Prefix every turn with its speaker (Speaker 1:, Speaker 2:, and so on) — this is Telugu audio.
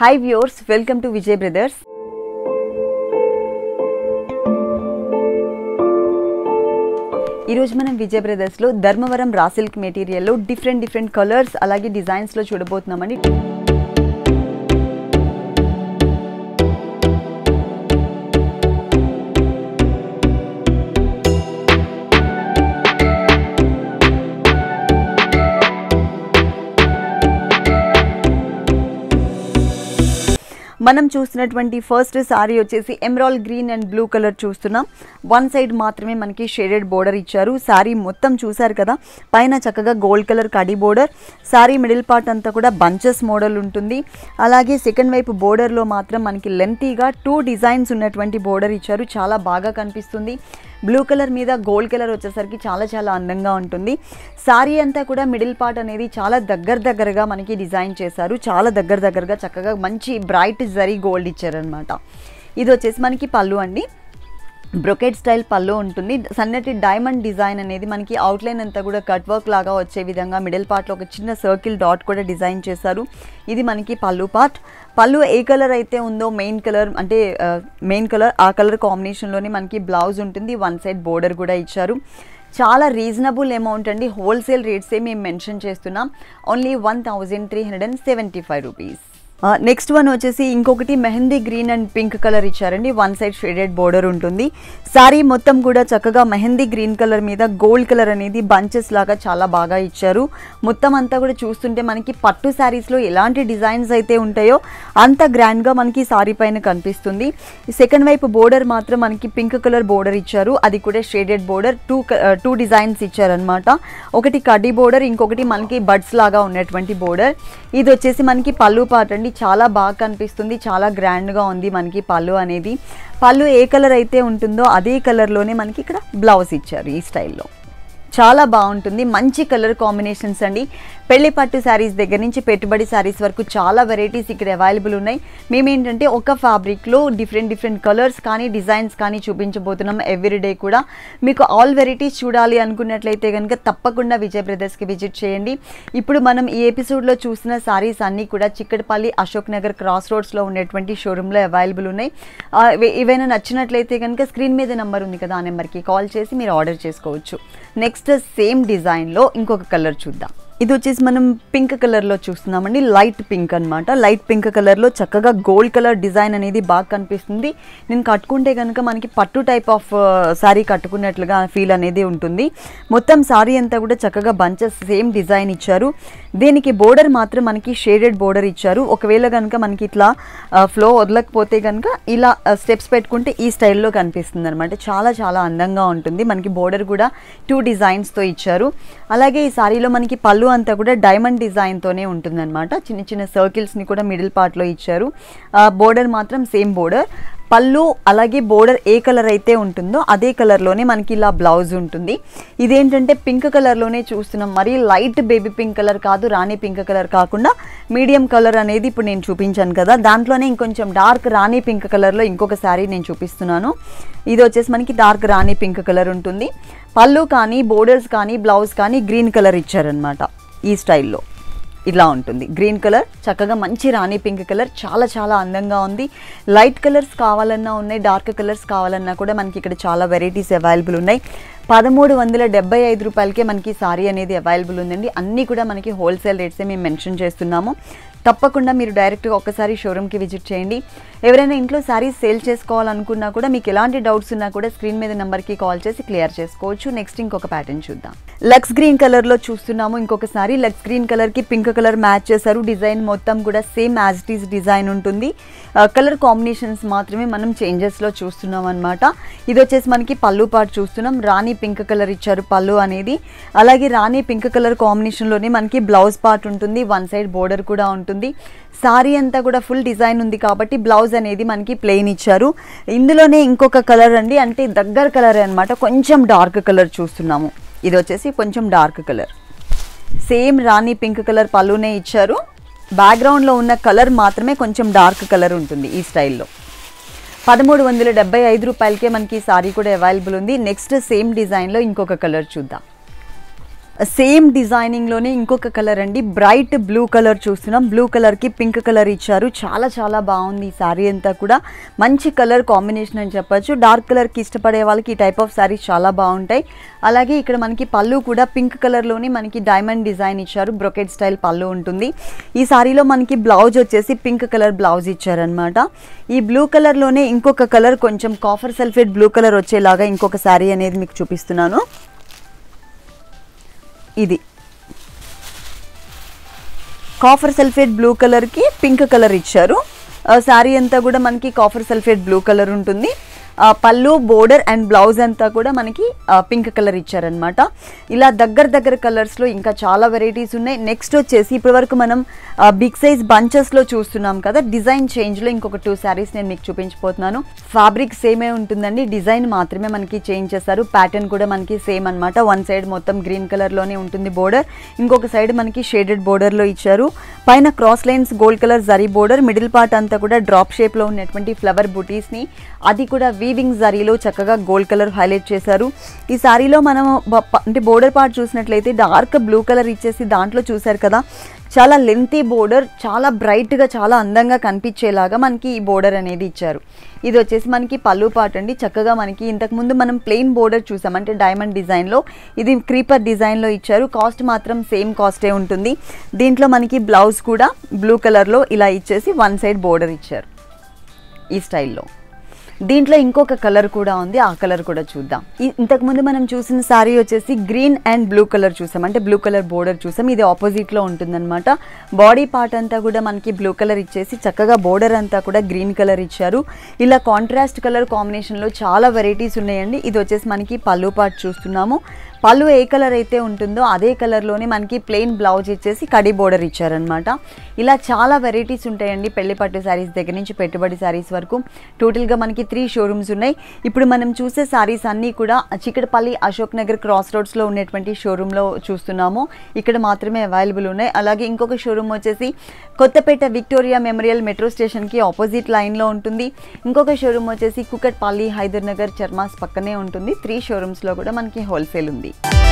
Speaker 1: Hi viewers, welcome to Vijay Brothers. ఈ రోజు మనం విజయ్ బ్రదర్స్ లో ధర్మవరం రా సిల్క్ మెటీరియల్ లో డిఫరెంట్ కలర్స్ అలాగే డిజైన్స్ లో చూడబోతున్నామండి. మనం చూస్తున్నటువంటి ఫస్ట్ సారీ వచ్చేసి emerald green and blue colour చూస్తున్నాం. వన్ సైడ్ మాత్రమే మనకి షేడెడ్ బోర్డర్ ఇచ్చారు. సారీ మొత్తం చూసారు కదా, పైన చక్కగా గోల్డ్ కలర్ కడి బోర్డర్. సారీ మిడిల్ పార్ట్ అంతా కూడా బంచెస్ మోడల్ ఉంటుంది. అలాగే సెకండ్ వైపు బోర్డర్లో మాత్రం మనకి లెంతీగా 2 డిజైన్స్ ఉన్నటువంటి బోర్డర్ ఇచ్చారు. చాలా బాగా కనిపిస్తుంది. బ్లూ కలర్ మీద గోల్డ్ కలర్ వచ్చేసరికి చాలా అందంగా ఉంటుంది. సారీ అంతా కూడా మిడిల్ పార్ట్ అనేది చాలా దగ్గరగా మనకి డిజైన్ చేశారు. చాలా దగ్గరగా చక్కగా మంచి బ్రైట్ జరీ గోల్డ్ ఇచ్చారనమాట. ఇది వచ్చేసి మనకి పళ్ళు అండి. బ్రొకెట్ స్టైల్ పళ్ళు ఉంటుంది. సన్నటి డైమండ్ డిజైన్ అనేది మనకి అవుట్లైన్ అంతా కూడా కట్ వర్క్ లాగా వచ్చే విధంగా మిడిల్ పార్ట్లో ఒక చిన్న సర్కిల్ డాట్ కూడా డిజైన్ చేశారు. ఇది మనకి పళ్ళు పార్ట్. పళ్ళు ఏ కలర్ అయితే ఉందో మెయిన్ కలర్ అంటే మెయిన్ కలర్ ఆ కలర్ కాంబినేషన్లోనే మనకి బ్లౌజ్ ఉంటుంది. వన్ సైడ్ బోర్డర్ కూడా ఇచ్చారు. చాలా రీజనబుల్ అమౌంట్ అండి. హోల్సేల్ రేట్సే మేము మెన్షన్ చేస్తున్నాం. Only 1375 rupees. నెక్స్ట్ వన్ వచ్చేసి ఇంకొకటి mehndi green and pink colour ఇచ్చారండి. వన్ సైడ్ షేడెడ్ బోర్డర్ ఉంటుంది. సారీ మొత్తం కూడా చక్కగా మెహందీ గ్రీన్ కలర్ మీద గోల్డ్ కలర్ అనేది బంచెస్ లాగా చాలా బాగా ఇచ్చారు. మొత్తం అంతా కూడా చూస్తుంటే మనకి పట్టు శారీస్లో ఎలాంటి డిజైన్స్ అయితే ఉంటాయో అంత గ్రాండ్గా మనకి సారీ పైన కనిపిస్తుంది. సెకండ్ వైపు బోర్డర్ మాత్రం మనకి పింక్ కలర్ బోర్డర్ ఇచ్చారు. అది కూడా షేడెడ్ బోర్డర్. టూ డిజైన్స్ ఇచ్చారనమాట. ఒకటి కడ్డీ బోర్డర్, ఇంకొకటి మనకి బడ్స్ లాగా ఉన్నటువంటి బోర్డర్. ఇది వచ్చేసి మనకి పళ్ళు పార్ట్ అండి. చాలా బాగా కనిపిస్తుంది. చాలా గ్రాండ్గా ఉంది మనకి పళ్ళు అనేది. పళ్ళు ఏ కలర్ అయితే ఉంటుందో అదే కలర్లోనే మనకి ఇక్కడ బ్లౌజ్ ఇచ్చారు. ఈ స్టైల్లో చాలా బాగుంటుంది. మంచి కలర్ కాంబినేషన్స్ అండి. పెళ్లి పట్టు శారీస్ దగ్గర నుంచి పెట్టుబడి శారీస్ వరకు చాలా వెరైటీస్ ఇక్కడ అవైలబుల్ ఉన్నాయి. మేమేంటంటే ఒక ఫ్యాబ్రిక్లో డిఫరెంట్ కలర్స్ కానీ డిజైన్స్ కానీ చూపించబోతున్నాం ఎవ్రీడే కూడా. మీకు ఆల్ వెరైటీస్ చూడాలి అనుకున్నట్లయితే కనుక తప్పకుండా విజయ్ బ్రదర్స్కి విజిట్ చేయండి. ఇప్పుడు మనం ఈ ఎపిసోడ్లో చూసిన శారీస్ అన్నీ కూడా చిక్కడపల్లి అశోక్ నగర్ క్రాస్ రోడ్స్లో ఉన్నటువంటి షోరూంలో అవైలబుల్ ఉన్నాయి. ఏవైనా నచ్చినట్లయితే కనుక స్క్రీన్ మీద నెంబర్ ఉంది కదా, ఆ నెంబర్కి కాల్ చేసి మీరు ఆర్డర్ చేసుకోవచ్చు. నెక్స్ట్ సేమ్ డిజైన్లో ఇంకొక కలర్ చూద్దాం. ఇది వచ్చేసి మనం పింక్ కలర్లో చూస్తున్నామండి. లైట్ పింక్ అనమాట. లైట్ పింక్ కలర్లో చక్కగా గోల్డ్ కలర్ డిజైన్ అనేది బాగా కనిపిస్తుంది. నేను కట్టుకుంటే కనుక మనకి పట్టు టైప్ ఆఫ్ శారీ కట్టుకున్నట్లుగా ఫీల్ అనేది ఉంటుంది. మొత్తం శారీ అంతా కూడా చక్కగా బంచెస్ సేమ్ డిజైన్ ఇచ్చారు. దీనికి బోర్డర్ మాత్రం మనకి షేడెడ్ బోర్డర్ ఇచ్చారు. ఒకవేళ కనుక మనకి ఇట్లా ఫ్లో వదలకపోతే కనుక ఇలా స్టెప్స్ పెట్టుకుంటే ఈ స్టైల్లో కనిపిస్తుంది అనమాట. చాలా అందంగా ఉంటుంది. మనకి బోర్డర్ కూడా 2 డిజైన్స్తో ఇచ్చారు. అలాగే ఈ శారీలో మనకి పళ్ళు అంతా కూడా డైమండ్ డిజైన్తోనే ఉంటుందన్నమాట. చిన్న సర్కిల్స్ని కూడా మిడిల్ పార్ట్లో ఇచ్చారు. బోర్డర్ మాత్రం సేమ్ బోర్డర్. పళ్ళు అలాగే బోర్డర్ ఏ కలర్ అయితే ఉంటుందో అదే కలర్లోనే మనకి ఇలా బ్లౌజ్ ఉంటుంది. ఇదేంటంటే పింక్ కలర్లోనే చూస్తున్నాం. మరి లైట్ బేబీ పింక్ కలర్ కాదు, రాణి పింక్ కలర్ కాకుండా మీడియం కలర్ అనేది ఇప్పుడు నేను చూపించాను కదా, దాంట్లోనే ఇంకొంచెం డార్క్ రాణి పింక్ కలర్లో ఇంకొక శారీ నేను చూపిస్తున్నాను. ఇది వచ్చేసి మనకి డార్క్ రాణి పింక్ కలర్ ఉంటుంది. పళ్ళు కానీ బోర్డర్స్ కానీ బ్లౌజ్ కానీ గ్రీన్ కలర్ ఇచ్చారనమాట. ఈ స్టైల్లో ఇలా ఉంటుంది. గ్రీన్ కలర్ చక్కగా మంచి రాణి పింక్ కలర్ చాలా అందంగా ఉంది. లైట్ కలర్స్ కావాలన్నా ఉన్నాయి, డార్క్ కలర్స్ కావాలన్నా కూడా మనకి ఇక్కడ చాలా వెరైటీస్ అవైలబుల్ ఉన్నాయి. 1375 రూపాయలకే మనకి సారీ అనేది అవైలబుల్ ఉందండి. అన్నీ కూడా మనకి హోల్సేల్ రేట్సే మేము మెన్షన్ చేస్తున్నాము. తప్పకుండా మీరు డైరెక్ట్గా ఒక్కసారి షోరూమ్కి విజిట్ చేయండి. ఎవరైనా ఇంట్లో శారీస్ సేల్ చేసుకోవాలనుకున్నా కూడా మీకు ఎలాంటి డౌట్స్ ఉన్నా కూడా స్క్రీన్ మీద నెంబర్కి కాల్ చేసి క్లియర్ చేసుకోవచ్చు. నెక్స్ట్ ఇంకొక ప్యాటర్న్ చూద్దాం. లక్స్ గ్రీన్ కలర్లో చూస్తున్నాము. ఇంకొక సారీ లక్స్ గ్రీన్ కలర్కి పింక్ కలర్ మ్యాచ్ చేశారు. డిజైన్ మొత్తం కూడా same as it is design ఉంటుంది. కలర్ కాంబినేషన్స్ మాత్రమే మనం చేంజెస్లో చూస్తున్నాం అనమాట. ఇది వచ్చేసి మనకి పళ్ళు పార్ట్ చూస్తున్నాం. రాణి పింక్ కలర్ ఇచ్చారు పళ్ళు అనేది. అలాగే రాణి పింక్ కలర్ కాంబినేషన్లోనే మనకి బ్లౌజ్ పార్ట్ ఉంటుంది. వన్ సైడ్ బోర్డర్ కూడా ఉంటుంది. సారీ అంతా కూడా ఫుల్ డిజైన్ ఉంది కాబట్టి బ్లౌజ్ అనేది మనకి ప్లెయిన్ ఇచ్చారు. ఇందులోనే ఇంకొక కలర్ అండి, అంటే దగ్గర కలర్ అనమాట. కొంచెం డార్క్ కలర్ చూస్తున్నాము. ఇది వచ్చేసి కొంచెం డార్క్ కలర్. సేమ్ రాణి పింక్ కలర్ పళ్ళునే ఇచ్చారు. బ్యాక్గ్రౌండ్లో ఉన్న కలర్ మాత్రమే కొంచెం డార్క్ కలర్ ఉంటుంది ఈ స్టైల్లో. 1375 రూపాయలకే మనకి సారీ కూడా అవైలబుల్ ఉంది. నెక్స్ట్ సేమ్ డిజైన్లో ఇంకొక కలర్ చూద్దాం. సేమ్ డిజైనింగ్లోనే ఇంకొక కలర్ అండి, బ్రైట్ బ్లూ కలర్ చూస్తున్నాం. బ్లూ కలర్కి పింక్ కలర్ ఇచ్చారు. చాలా చాలా బాగుంది ఈ శారీ అంతా కూడా. మంచి కలర్ కాంబినేషన్ అని చెప్పొచ్చు. డార్క్ కలర్కి ఇష్టపడే వాళ్ళకి ఈ టైప్ ఆఫ్ శారీస్ చాలా బాగుంటాయి. అలాగే ఇక్కడ మనకి పళ్ళు కూడా పింక్ కలర్లోనే మనకి డైమండ్ డిజైన్ ఇచ్చారు. బ్రొకెట్ స్టైల్ పళ్ళు ఉంటుంది. ఈ శారీలో మనకి బ్లౌజ్ వచ్చేసి పింక్ కలర్ బ్లౌజ్ ఇచ్చారనమాట. ఈ బ్లూ కలర్లోనే ఇంకొక కలర్, కొంచెం కాఫర్ సల్ఫేట్ బ్లూ కలర్ వచ్చేలాగా ఇంకొక శారీ అనేది మీకు చూపిస్తున్నాను. ఇది కాఫర్ సల్ఫేట్ బ్లూ కలర్కి పింక్ కలర్ ఇచ్చారు. శారీ అంతా కూడా మనకి కాఫర్ సల్ఫేట్ బ్లూ కలర్ ఉంటుంది. పళ్ళు, బోర్డర్ అండ్ బ్లౌజ్ అంతా కూడా మనకి పింక్ కలర్ ఇచ్చారనమాట. ఇలా దగ్గర కలర్స్లో ఇంకా చాలా వెరైటీస్ ఉన్నాయి. నెక్స్ట్ వచ్చేసి ఇప్పటివరకు మనం బిగ్ సైజ్ బంచెస్లో చూస్తున్నాం కదా, డిజైన్ చేంజ్లో ఇంకొక 2 శారీస్ నేను మీకు చూపించబోతున్నాను. ఫ్యాబ్రిక్ సేమే ఉంటుందండి, డిజైన్ మాత్రమే మనకి చేంజ్ చేస్తారు. ప్యాటర్న్ కూడా మనకి సేమ్ అనమాట. వన్ సైడ్ మొత్తం గ్రీన్ కలర్లోనే ఉంటుంది బోర్డర్, ఇంకొక సైడ్ మనకి షేడెడ్ బోర్డర్లో ఇచ్చారు. పైన cross lines gold colour zari border, middle part అంతా కూడా డ్రాప్ షేప్లో ఉన్నటువంటి ఫ్లవర్ బుటీస్ని, అది కూడా వీవింగ్ జరీలో చక్కగా గోల్డ్ కలర్ హైలైట్ చేశారు. ఈ శారీలో మనం అంటే బోర్డర్ పార్ట్ చూసినట్లయితే డార్క్ బ్లూ కలర్ ఇచ్చేసి దాంట్లో చూసారు కదా, చాలా లెంతీ బోర్డర్, చాలా బ్రైట్గా చాలా అందంగా కనిపించేలాగా మనకి ఈ బోర్డర్ అనేది ఇచ్చారు. ఇది వచ్చేసి మనకి పళ్ళు పార్ట్ అండి. చక్కగా మనకి ఇంతకుముందు మనం ప్లెయిన్ బోర్డర్ చూసాం, అంటే డైమండ్ డిజైన్లో, ఇది క్రీపర్ డిజైన్లో ఇచ్చారు. కాస్ట్ మాత్రం సేమ్ కాస్టే ఉంటుంది. దీంట్లో మనకి బ్లౌజ్ కూడా బ్లూ కలర్లో ఇలా ఇచ్చేసి వన్ సైడ్ బోర్డర్ ఇచ్చారు ఈ స్టైల్లో. దీంట్లో ఇంకొక కలర్ కూడా ఉంది, ఆ కలర్ కూడా చూద్దాం. ఇంతకుముందు మనం చూసిన శారీ వచ్చేసి గ్రీన్ అండ్ బ్లూ కలర్ చూసాం, అంటే బ్లూ కలర్ బోర్డర్ చూసాం. ఇది ఆపోజిట్లో ఉంటుందన్నమాట. బాడీ పార్ట్ అంతా కూడా మనకి బ్లూ కలర్ ఇచ్చేసి చక్కగా బోర్డర్ అంతా కూడా గ్రీన్ కలర్ ఇచ్చారు. ఇలా కాంట్రాస్ట్ కలర్ కాంబినేషన్లో చాలా వెరైటీస్ ఉన్నాయండి. ఇది వచ్చేసి మనకి పళ్ళు పార్ట్ చూస్తున్నాము. పళ్ళు ఏ కలర్ అయితే ఉంటుందో అదే కలర్లోనే మనకి ప్లెయిన్ బ్లౌజ్ ఇచ్చేసి కడి బోర్డర్ ఇచ్చారనమాట. ఇలా చాలా వెరైటీస్ ఉంటాయండి, పెళ్లి పట్టు శారీస్ దగ్గర నుంచి పెట్టుబడి శారీస్ వరకు. టోటల్గా మనకి 3 షోరూమ్స్ ఉన్నాయి. ఇప్పుడు మనం చూసే శారీస్ అన్నీ కూడా చికటపల్లి అశోక్ నగర్ క్రాస్ రోడ్స్లో ఉన్నటువంటి షోరూంలో చూస్తున్నాము. ఇక్కడ మాత్రమే అవైలబుల్ ఉన్నాయి. అలాగే ఇంకొక షోరూమ్ వచ్చేసి కొత్తపేట విక్టోరియా మెమోరియల్ మెట్రో స్టేషన్కి ఆపోజిట్ లైన్లో ఉంటుంది. ఇంకొక షోరూమ్ వచ్చేసి కుకట్పల్లి హైదర్ నగర్ చర్మాస్ పక్కనే ఉంటుంది. 3 షోరూమ్స్లో కూడా మనకి హోల్సేల్ ఉంది.